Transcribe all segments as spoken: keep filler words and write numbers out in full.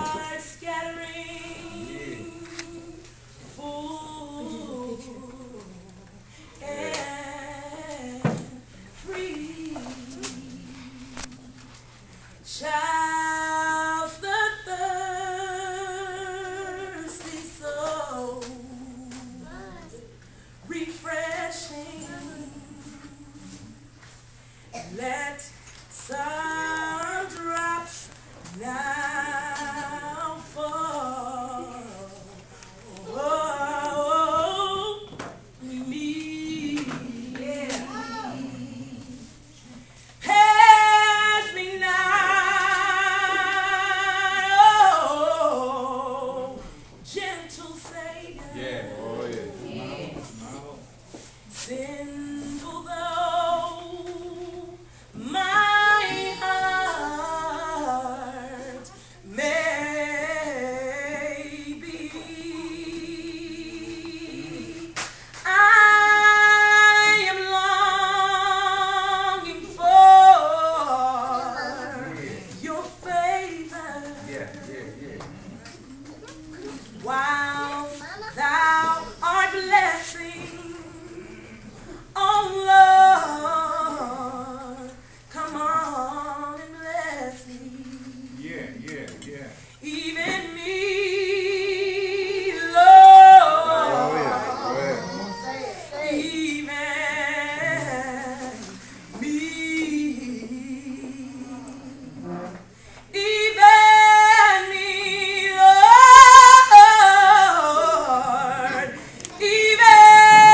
heart scattering, full and free. Shouts the thirsty soul, refreshing. Let some drops now fall. Oh, me. Yeah. Pass me not, oh, gentle Savior. Yeah. Oh, yeah. Yeah. Sinful though my heart may be, I am longing for your favor. Yeah, yeah, yeah. While thou art blessing, oh Lord, come on and bless me. Yeah, yeah, yeah. Even me, Lord. Oh, yeah. Go ahead. Even me. Even me, Lord. Even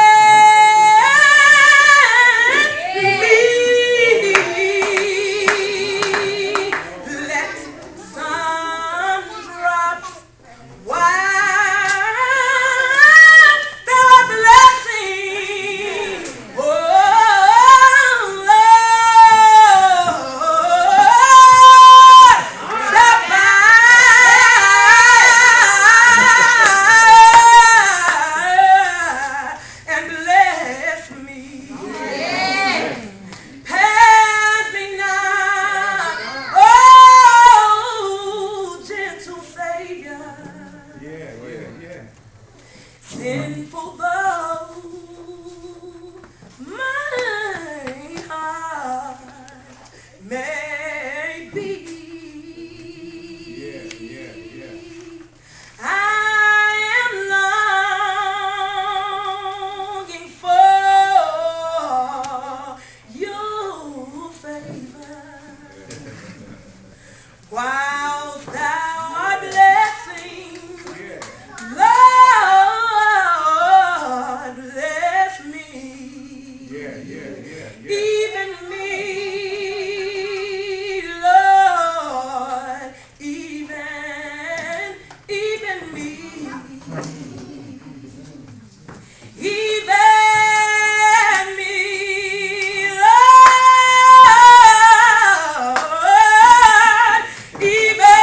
let some drops while they're blessing, oh Lord, stop by and bless me. Pass me not, oh, gentle Savior. Yeah, yeah, yeah. Sinful though my heart may be, Yeah, yeah, yeah. I am longing for your favor. While thou art blessing, Yeah. Lord, bless me. Yeah, yeah, yeah, yeah. Even me, Lord, even, even me. Even me, Lord, even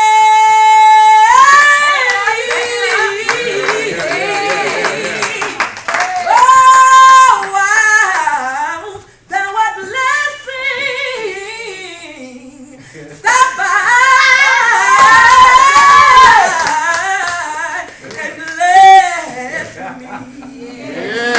stop by and bless me. Yeah.